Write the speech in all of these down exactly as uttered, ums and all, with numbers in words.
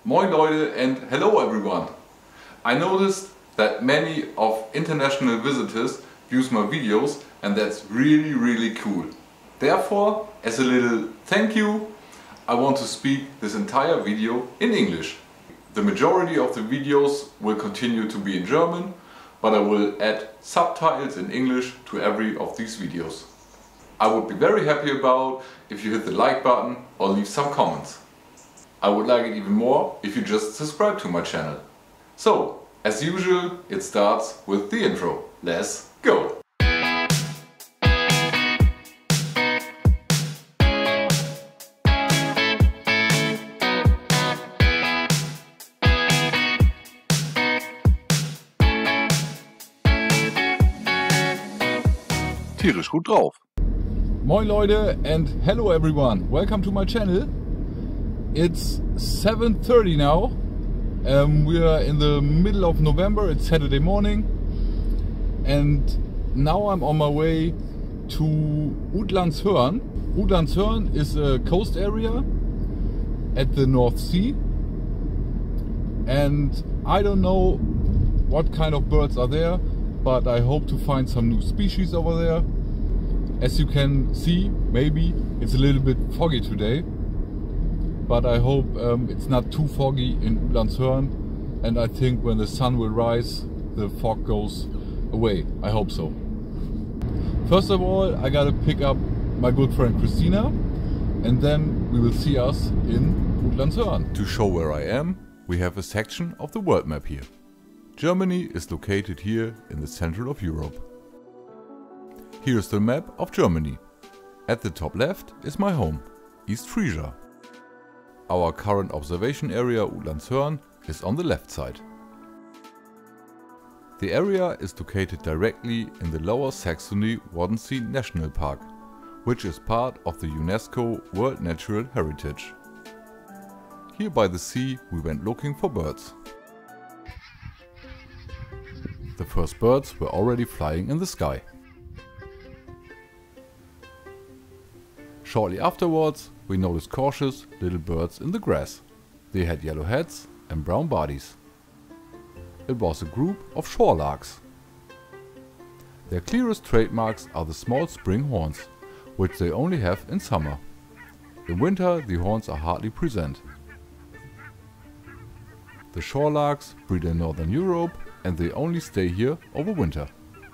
Moin Leute and hello everyone! I noticed that many of international visitors views my videos and that's really really cool. Therefore, as a little thank you, I want to speak this entire video in English. The majority of the videos will continue to be in German, but I will add subtitles in English to every of these videos. I would be very happy about if you hit the like button or leave some comments. I would like it even more if you just subscribe to my channel. So, as usual, it starts with the intro. Let's go! Tierisch gut drauf. Moin Leute and hello everyone, welcome to my channel. It's seven thirty now, um, we are in the middle of November, it's Saturday morning, and now I'm on my way to Utlandshörn. Utlandshörn is a coast area at the North Sea, and I don't know what kind of birds are there, but I hope to find some new species over there. As you can see, maybe it's a little bit foggy today, but I hope um, it's not too foggy in Utlandshörn, and I think when the sun will rise, the fog goes away. I hope so. First of all, I gotta pick up my good friend Christina, and then we will see us in Utlandshörn. To show where I am, we have a section of the world map here. Germany is located here in the center of Europe. Here's the map of Germany. At the top left is my home, East Frisia. Our current observation area Utlandshörn is on the left side. The area is located directly in the Lower Saxony Wadden-See National Park, which is part of the UNESCO World Natural Heritage. Here by the sea we went looking for birds. The first birds were already flying in the sky. Shortly afterwards, we noticed cautious little birds in the grass. They had yellow heads and brown bodies. It was a group of shore larks. Their clearest trademarks are the small spring horns, which they only have in summer. In winter the horns are hardly present. The shore larks breed in Northern Europe and they only stay here over winter.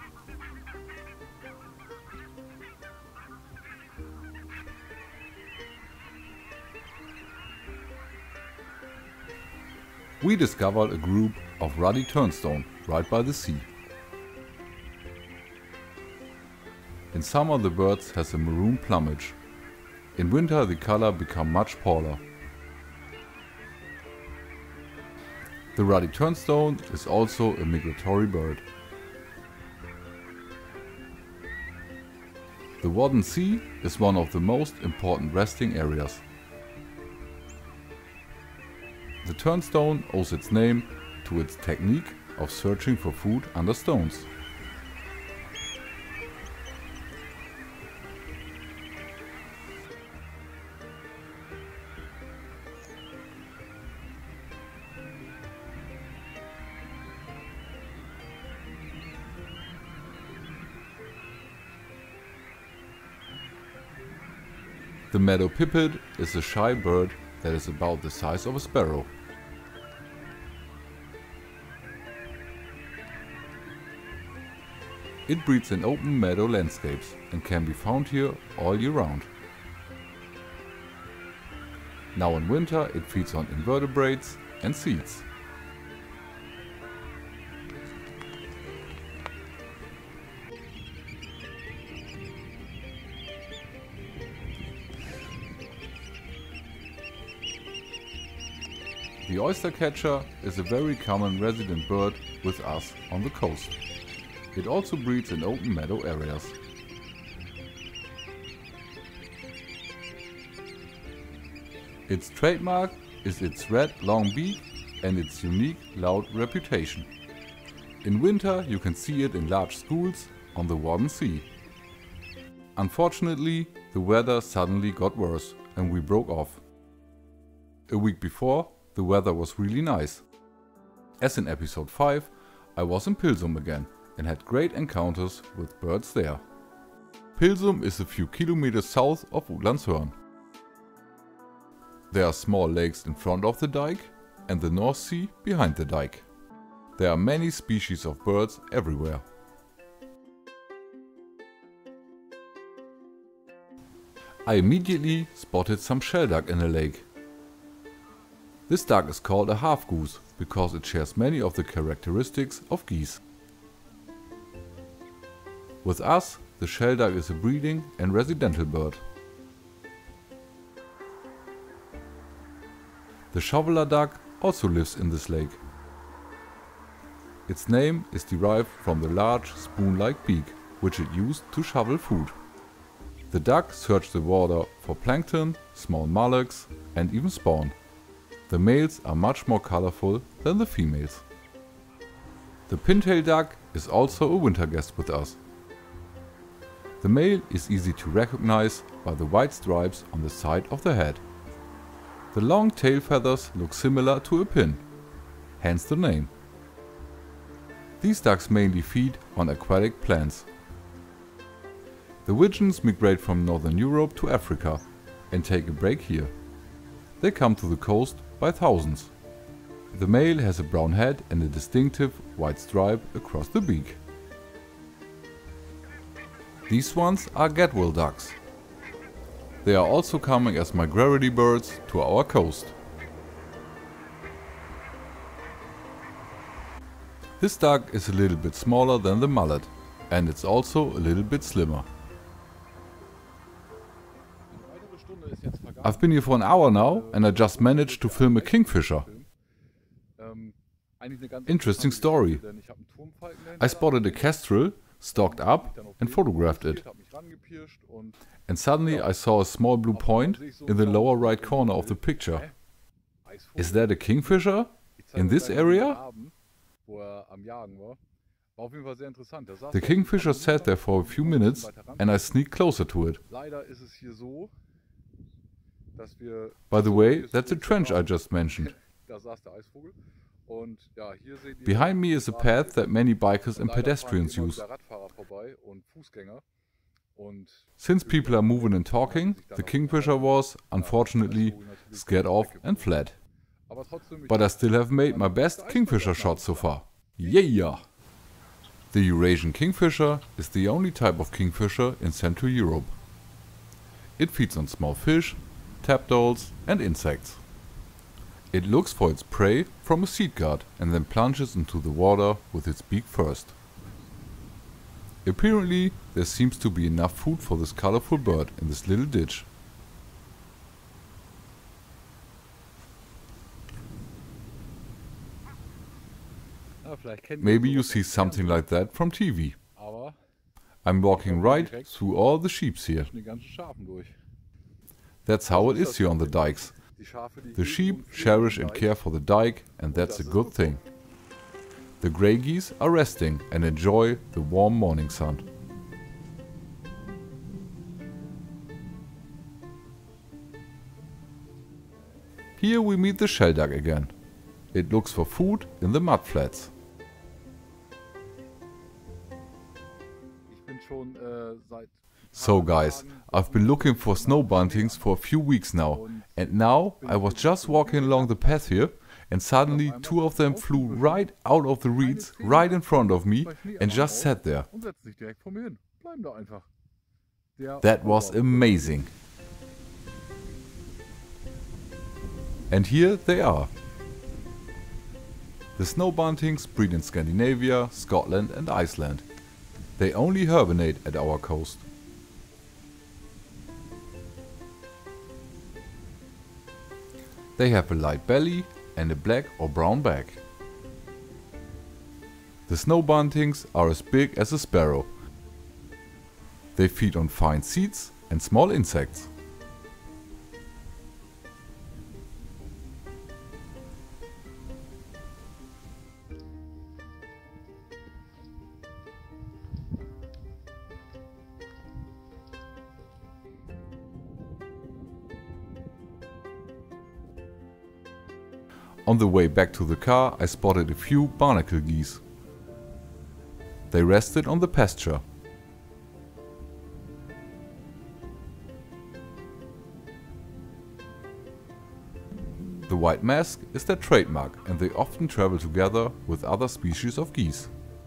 We discovered a group of ruddy turnstone right by the sea. In summer the birds has a maroon plumage. In winter the color become much paler. The ruddy turnstone is also a migratory bird. The Wadden Sea is one of the most important resting areas. The turnstone owes its name to its technique of searching for food under stones. The meadow pipit is a shy bird that is about the size of a sparrow. It breeds in open meadow landscapes and can be found here all year round. Now in winter it feeds on invertebrates and seeds. The oystercatcher is a very common resident bird with us on the coast. It also breeds in open meadow areas. Its trademark is its red long beak and its unique loud reputation. In winter you can see it in large schools on the Wadden Sea. Unfortunately, the weather suddenly got worse and we broke off. A week before, the weather was really nice. As in episode five, I was in Pilsum again and had great encounters with birds there. Pilsum is a few kilometers south of Utlandshörn. There are small lakes in front of the dike and the North Sea behind the dike. There are many species of birds everywhere. I immediately spotted some shell duck in the lake. This duck is called a half goose because it shares many of the characteristics of geese. With us, the shell duck is a breeding and residential bird. The shoveler duck also lives in this lake. Its name is derived from the large spoon-like beak, which it used to shovel food. The duck search the water for plankton, small mollusks and even spawn. The males are much more colorful than the females. The pintail duck is also a winter guest with us. The male is easy to recognize by the white stripes on the side of the head. The long tail feathers look similar to a pin, hence the name. These ducks mainly feed on aquatic plants. The widgeons migrate from Northern Europe to Africa and take a break here. They come to the coast by thousands. The male has a brown head and a distinctive white stripe across the beak. These ones are Gatwill ducks. They are also coming as migratory birds to our coast. This duck is a little bit smaller than the mullet, and it's also a little bit slimmer. I've been here for an hour now and I just managed to film a kingfisher. Interesting story. I spotted a kestrel, stalked up and photographed it. And suddenly I saw a small blue point in the lower right corner of the picture. Is that a kingfisher? In this area? The kingfisher sat there for a few minutes and I sneaked closer to it. By the way, that's a trench I just mentioned. Behind me is a path that many bikers and pedestrians use. Since people are moving and talking, the kingfisher was, unfortunately, scared off and fled. But I still have made my best kingfisher shot so far. Yeah! The Eurasian kingfisher is the only type of kingfisher in Central Europe. It feeds on small fish, tadpoles and insects. It looks for its prey from a seed guard and then plunges into the water with its beak first. Apparently there seems to be enough food for this colorful bird in this little ditch. Maybe you see something like that from T V. I'm walking right through all the sheep here. That's how it is here on the dikes. The sheep cherish and care for the dike, and that's a good thing. The grey geese are resting and enjoy the warm morning sun. Here we meet the shell duck again. It looks for food in the mud flats. So guys, I've been looking for snow buntings for a few weeks now, and now I was just walking along the path here and suddenly two of them flew right out of the reeds right in front of me and just sat there. That was amazing. And here they are. The snow buntings breed in Scandinavia, Scotland and Iceland. They only hibernate at our coast. They have a light belly and a black or brown back. The snow buntings are as big as a sparrow. They feed on fine seeds and small insects. On the way back to the car, I spotted a few barnacle geese. They rested on the pasture. The white mask is their trademark, and they often travel together with other species of geese.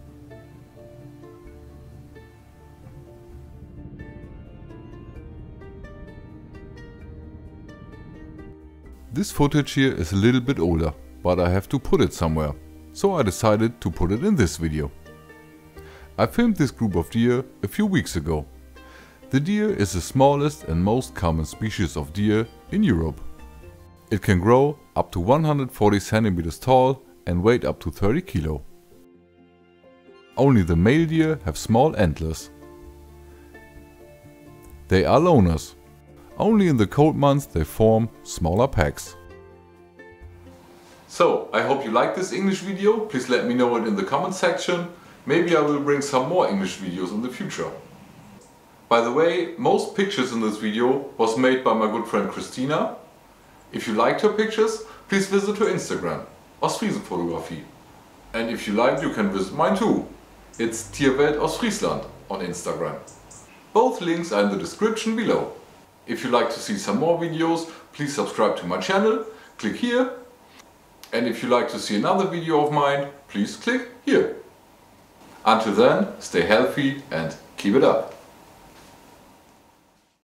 This footage here is a little bit older, but I have to put it somewhere, so I decided to put it in this video. I filmed this group of deer a few weeks ago. The deer is the smallest and most common species of deer in Europe. It can grow up to one hundred forty centimeters tall and weight up to thirty kilo. Only the male deer have small antlers. They are loners. Only in the cold months they form smaller packs. So, I hope you liked this English video. Please let me know it in the comment section. Maybe I will bring some more English videos in the future. By the way, most pictures in this video was made by my good friend Christina. If you liked her pictures, please visit her Instagram, Ostfriesenfotografie. And if you liked, you can visit mine too. It's Tierwelt Ostfriesland on Instagram. Both links are in the description below. If you like to see some more videos, please subscribe to my channel, click here. And if you like to see another video of mine, please click here. Until then, stay healthy and keep it up.